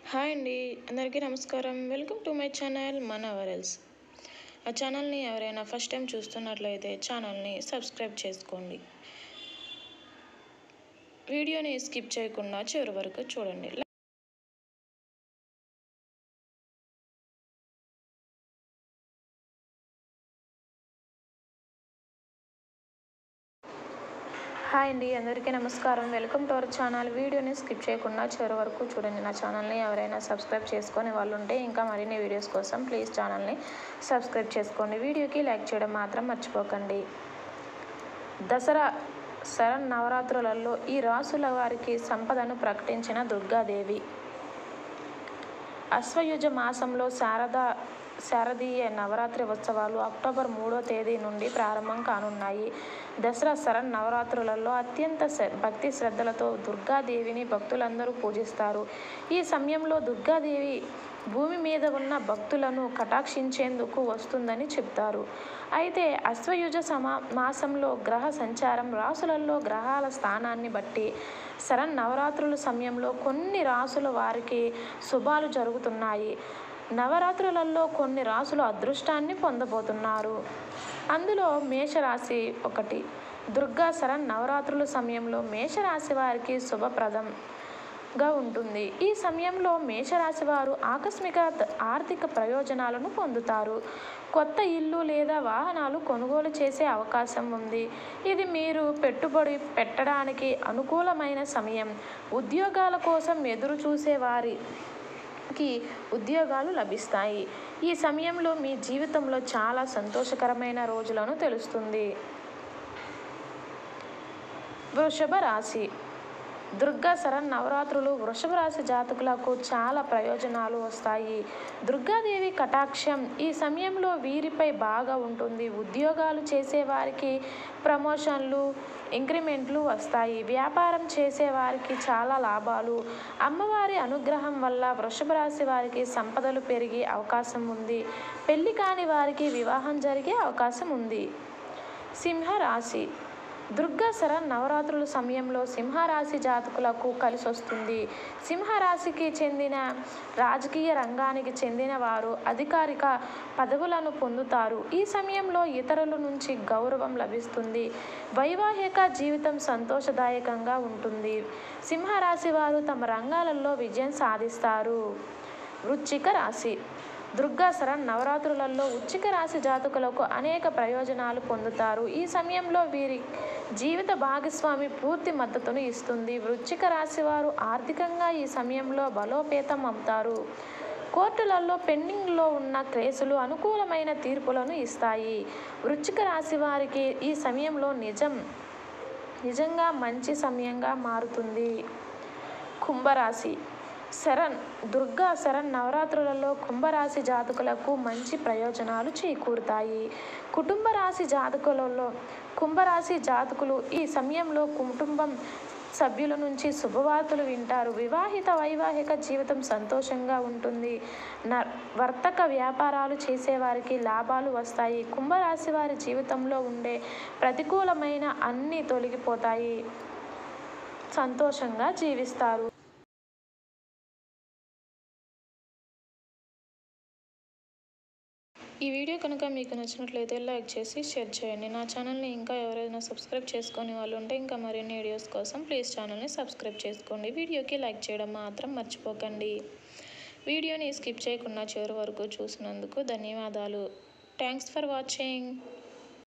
Hi అండి, అందరికీ నమస్కారం. వెల్కమ్ టు మై ఛానల్ మన వరల్స్. ఆ ఛానల్ని ఎవరైనా ఫస్ట్ టైం చూస్తున్నట్లయితే ఛానల్ని సబ్స్క్రైబ్ చేసుకోండి. వీడియోని స్కిప్ చేయకుండా చివరి వరకు చూడండి. హాయ్ అండి, అందరికీ నమస్కారం. Welcome to our channel. వీడియోని స్కిప్ చేయకుండా చివరి వరకు చూడండి. నా ఛానల్ని ఎవరైనా సబ్స్క్రైబ్ చేసుకొని వాళ్ళు ఉంటే ఇంకా మరిన్ని వీడియోస్ కోసం ప్లీజ్ ఛానల్ని సబ్స్క్రైబ్ చేసుకోండి. వీడియోకి లైక్ చేయడం మాత్రం మర్చిపోకండి. దసరా శరన్నవరాత్రులలో ఈ రాసుల వారికి సంపదను ప్రకటించిన దుర్గాదేవి. అశ్వయుజ మాసంలో శారదీయ నవరాత్రి ఉత్సవాలు అక్టోబర్ 3వ తేదీ నుండి ప్రారంభం కానున్నాయి. దసరా శరన్నవరాత్రులలో అత్యంత భక్తి శ్రద్ధలతో దుర్గాదేవిని భక్తులందరూ పూజిస్తారు. ఈ సమయంలో దుర్గాదేవి భూమి మీద ఉన్న భక్తులను కటాక్షించేందుకు వస్తుందని చెప్తారు. అయితే అశ్వయుజ మాసంలో గ్రహ సంచారం రాసులలో గ్రహాల స్థానాన్ని బట్టి శరన్నవరాత్రుల సమయంలో కొన్ని రాసుల వారికి శుభాలు జరుగుతున్నాయి. నవరాత్రులలో కొన్ని రాసులు అదృష్టాన్ని పొందబోతున్నారు. అందులో మేషరాశి ఒకటి. దుర్గా శరన్నవరాత్రుల సమయంలో మేషరాశి వారికి శుభప్రదంగా ఉంటుంది. ఈ సమయంలో మేషరాశి వారు ఆకస్మిక ఆర్థిక ప్రయోజనాలను పొందుతారు. కొత్త ఇల్లు లేదా వాహనాలు కొనుగోలు చేసే అవకాశం ఉంది. ఇది మీరు పెట్టుబడి పెట్టడానికి అనుకూలమైన సమయం. ఉద్యోగాల కోసం ఎదురు చూసే వారికి ఉద్యోగాలు లభిస్తాయి. ఈ సమయంలో మీ జీవితంలో చాలా సంతోషకరమైన రోజులను తెలుస్తుంది. వృషభ రాశి. దుర్గా శరన్నవరాత్రులు వృషభ రాశి జాతకులకు చాలా ప్రయోజనాలు వస్తాయి. దుర్గాదేవి కటాక్షం ఈ సమయంలో వీరిపై బాగా ఉంటుంది. ఉద్యోగాలు చేసేవారికి ప్రమోషన్లు, ఇంక్రిమెంట్లు వస్తాయి. వ్యాపారం చేసేవారికి చాలా లాభాలు. అమ్మవారి అనుగ్రహం వల్ల వృషభ రాశి వారికి సంపదలు పెరిగే అవకాశం ఉంది. పెళ్లి కాని వారికి వివాహం జరిగే అవకాశం ఉంది. సింహరాశి. దుర్గా శరన్నవరాత్రుల సమయంలో సింహరాశి జాతకులకు కలిసొస్తుంది. సింహరాశికి చెందిన రాజకీయ రంగానికి చెందిన వారు అధికారిక పదవులను పొందుతారు. ఈ సమయంలో ఇతరుల నుంచి గౌరవం లభిస్తుంది. వైవాహిక జీవితం సంతోషదాయకంగా ఉంటుంది. సింహరాశి వారు తమ రంగాలలో విజయం సాధిస్తారు. వృశ్చిక రాశి. దుర్గా శరన్నవరాత్రులలో వృశ్చిక రాశి జాతకులకు అనేక ప్రయోజనాలు పొందుతారు. ఈ సమయంలో వీరి జీవిత భాగస్వామి పూర్తి మద్దతును ఇస్తుంది. వృశ్చిక రాశి వారు ఆర్థికంగా ఈ సమయంలో బలోపేతం అవుతారు. కోర్టులలో పెండింగ్లో ఉన్న కేసులు అనుకూలమైన తీర్పులను ఇస్తాయి. వృశ్చిక రాశి వారికి ఈ సమయంలో నిజంగా మంచి సమయంగా మారుతుంది. కుంభరాశి. దుర్గా శరన్నవరాత్రులలో కుంభరాశి జాతకులకు మంచి ప్రయోజనాలు చేకూరుతాయి. కుంభరాశి జాతకులు ఈ సమయంలో కుటుంబం సభ్యుల నుంచి శుభవార్తలు వింటారు. వైవాహిక జీవితం సంతోషంగా ఉంటుంది. వర్తక వ్యాపారాలు చేసేవారికి లాభాలు వస్తాయి. కుంభరాశి వారి జీవితంలో ఉండే ప్రతికూలమైన అన్నీ తొలగిపోతాయి. సంతోషంగా జీవిస్తారు. ఈ వీడియో కనుక మీకు నచ్చినట్లయితే లైక్ చేసి షేర్ చేయండి. నా ఛానల్ని ఇంకా ఎవరైనా సబ్స్క్రైబ్ చేసుకొని వాళ్ళు ఉంటే ఇంకా మరిన్ని వీడియోస్ కోసం ప్లీజ్ ఛానల్ని సబ్స్క్రైబ్ చేసుకోండి. వీడియోకి లైక్ చేయడం మాత్రం మర్చిపోకండి. వీడియోని స్కిప్ చేయకుండా చివరి వరకు చూసినందుకు ధన్యవాదాలు. Thanks for watching.